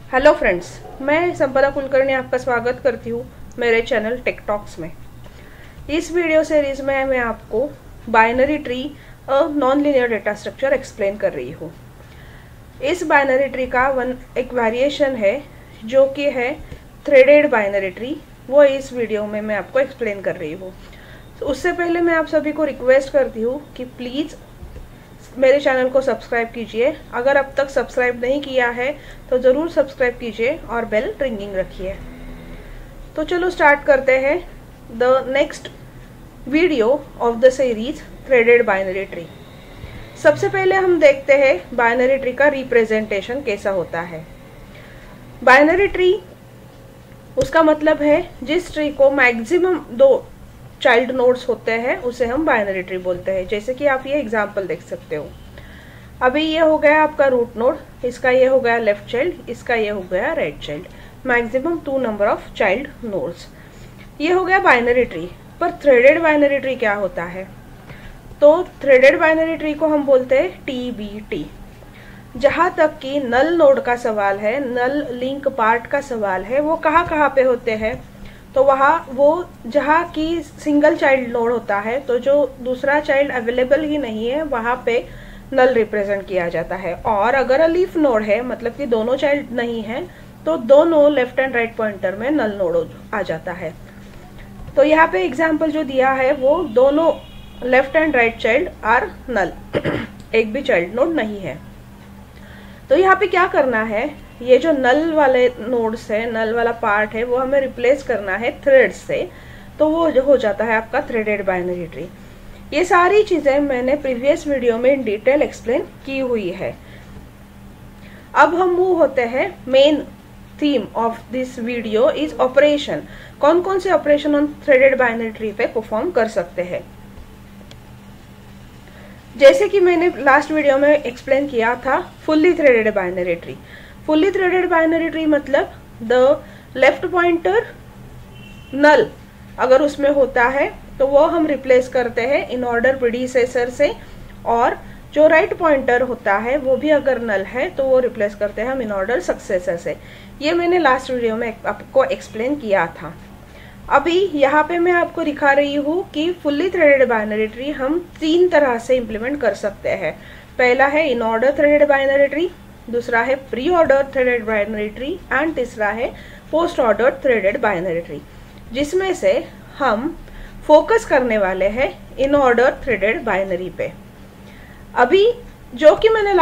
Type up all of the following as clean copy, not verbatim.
Hello friends, मैं संपदा कुलकर्णी आपका स्वागत करती हूँ मेरे चैनल टेक टॉक्स में। इस वीडियो सीरीज में मैं आपको binary tree non linear data structure explain कर रही हूँ। इस बाइनरी ट्री का एक वेरिएशन है जो कि है थ्रेडेड बाइनरी ट्री, वो इस वीडियो में मैं आपको एक्सप्लेन कर रही हूँ। तो उससे पहले मैं आप सभी को रिक्वेस्ट करती हूँ कि प्लीज़ मेरे चैनल को सब्सक्राइब कीजिए। अगर अब तक सब्सक्राइब नहीं किया है तो ज़रूर सब्सक्राइब कीजिए और बेल रिंगिंग रखिए। तो चलो स्टार्ट करते हैं the next video of the series threaded binary tree. सबसे पहले हम देखते हैं बाइनरी ट्री का रिप्रेजेंटेशन कैसा होता है। बाइनरी ट्री उसका मतलब है जिस ट्री को मैक्सिमम 2 चाइल्ड नोड्स होते हैं उसे हम बाइनरी ट्री बोलते हैं। जैसे कि आप ये एग्जांपल देख सकते हो। अभी ये हो गया आपका रूट नोड, इसका ये हो गया लेफ्ट चाइल्ड, इसका ये हो गया right child, maximum 2 number of child nodes. ये हो गया बाइनरी ट्री। पर थ्रेडेड बाइनरी ट्री क्या होता है? तो थ्रेडेड बाइनरी ट्री को हम बोलते हैं TBT। जहां तक कि नल नोड का सवाल है, नल लिंक पार्ट का सवाल है, वो कहाँ पे होते हैं? तो वो जहाँ की सिंगल चाइल्ड नोड होता है, तो जो दूसरा चाइल्ड अवेलेबल ही नहीं है वहां पे नल रिप्रेजेंट किया जाता है। और अगर लीफ नोड है, मतलब कि दोनों चाइल्ड नहीं है, तो दोनों लेफ्ट एंड राइट पॉइंटर में नल नोड आ जाता है। तो यहाँ पे एग्जाम्पल जो दिया है वो दोनों left and right child are null एक भी चाइल्ड नोड नहीं है। तो यहाँ पे क्या करना है, ये जो नल वाले नोड्स है, नल वाला पार्ट है, वो हमें रिप्लेस करना है थ्रेड से। तो वो हो जाता है आपका थ्रेडेड बाइनरी ट्री। ये सारी चीजें मैंने प्रीवियस वीडियो में इन डिटेल एक्सप्लेन की हुई है। अब हम मूव होते हैं main theme of this video is operation. कौन कौन से operation on threaded binary tree पे परफॉर्म कर सकते हैं। जैसे कि मैंने लास्ट वीडियो में एक्सप्लेन किया था fully threaded binary tree. Fully threaded binary tree मतलब द लेफ्ट पॉइंटर नल अगर उसमें होता है तो वो हम रिप्लेस करते हैं इन ऑर्डर प्रीडिसेसर से, और जो राइट पॉइंटर होता है वो भी अगर नल है तो वो रिप्लेस करते हैं हम इन ऑर्डर सक्सेसर से। ये मैंने लास्ट वीडियो में आपको एक्सप्लेन किया था। अभी यहाँ पे मैं आपको दिखा रही हूँ कि फुल्ली थ्रेडेड बाइनरी ट्री हम 3 तरह से इम्प्लीमेंट कर सकते हैं। पहला है in order threaded binary tree, दूसरा है pre order threaded binary tree and तीसरा है post order threaded binary tree, जिसमें से हम फोकस करने वाले हैं इन ऑर्डर थ्रेडेड बाइनरी पे। अभी जो कि मैंने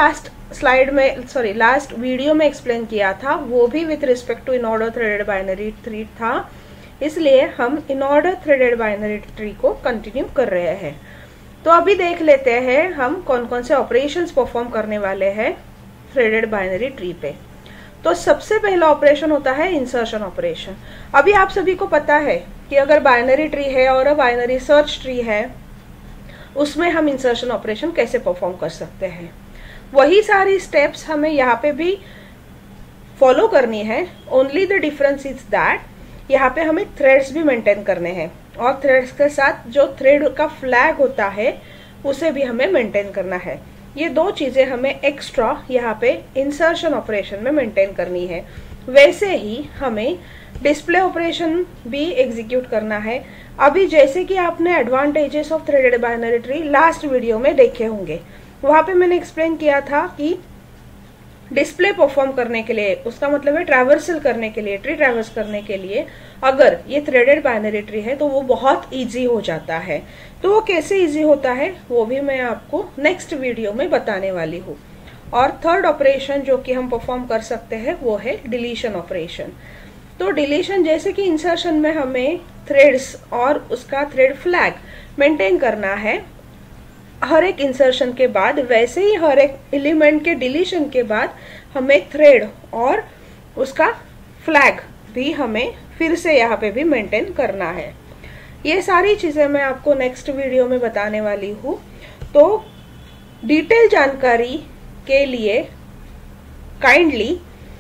लास्ट वीडियो में एक्सप्लेन किया था वो भी with respect to in order threaded binary tree था, इसलिए हम in order threaded binary tree को कंटिन्यू कर रहे हैं। तो अभी देख लेते हैं हम कौन कौन से ऑपरेशंस परफॉर्म करने वाले हैं थ्रेडेड बाइनरी ट्री पे। तो सबसे पहला ऑपरेशन होता है इंसर्शन ऑपरेशन। अभी आप सभी को पता है कि अगर बाइनरी ट्री है और बाइनरी सर्च ट्री है, उसमें हम इंसर्शन ऑपरेशन कैसे परफॉर्म कर सकते हैं। वही सारी स्टेप्स हमें यहाँ पे भी फॉलो करनी है। Only the difference is that यहाँ पे हमें थ्रेड्स भी मेंटेन करने हैं, और थ्रेड्स के साथ जो थ्रेड का फ्लैग होता है उसे भी हमें मेंटेन करना है। ये 2 चीजें हमें एक्स्ट्रा यहाँ पे इंसर्शन ऑपरेशन में मेंटेन करनी है। वैसे ही हमें डिस्प्ले ऑपरेशन भी एग्जीक्यूट करना है। अभी जैसे कि आपने advantages of threaded binary tree last video में देखे होंगे, वहां पे मैंने एक्सप्लेन किया था कि डिस्प्ले परफॉर्म करने के लिए, उसका मतलब है ट्रैवर्सल करने के लिए, ट्री ट्रैवर्स करने के लिए अगर ये थ्रेडेड बाइनरी ट्री है तो वो बहुत इजी हो जाता है। तो वो कैसे इजी होता है वो भी मैं आपको नेक्स्ट वीडियो में बताने वाली हूँ। और थर्ड ऑपरेशन जो कि हम परफॉर्म कर सकते हैं वो है डिलीशन ऑपरेशन। तो डिलीशन जैसे कि इंसर्शन में हमें थ्रेड्स और उसका थ्रेड फ्लैग मेंटेन करना है हर एक इंसर्शन के बाद, वैसे ही हर एक एलिमेंट के डिलीशन के बाद हमें थ्रेड और उसका फ्लैग भी हमें फिर से यहाँ पे भी मेंटेन करना है। ये सारी चीजें मैं आपको नेक्स्ट वीडियो में बताने वाली हूँ। तो डिटेल जानकारी के लिए kindly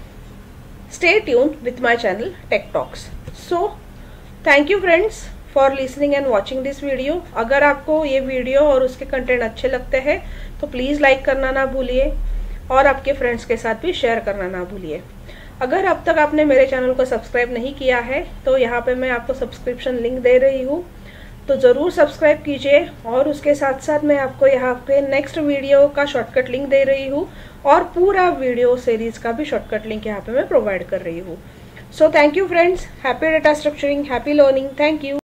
stay tuned with my channel tech talks. So thank you friends for listening and watching this video. अगर आपको ये वीडियो और उसके कंटेंट अच्छे लगते हैं तो प्लीज़ लाइक करना ना भूलिए और आपके फ्रेंड्स के साथ भी शेयर करना ना भूलिए। अगर अब तक आपने मेरे चैनल को सब्सक्राइब नहीं किया है तो यहाँ पे मैं आपको सब्सक्रिप्शन लिंक दे रही हूँ, तो ज़रूर सब्सक्राइब कीजिए। और उसके साथ साथ मैं आपको यहाँ पे नेक्स्ट वीडियो का शॉर्टकट लिंक दे रही हूँ और पूरा वीडियो सीरीज़ का भी शॉर्टकट लिंक यहाँ पे मैं प्रोवाइड कर रही हूँ। So thank you friends, happy data structuring, happy learning, thank you.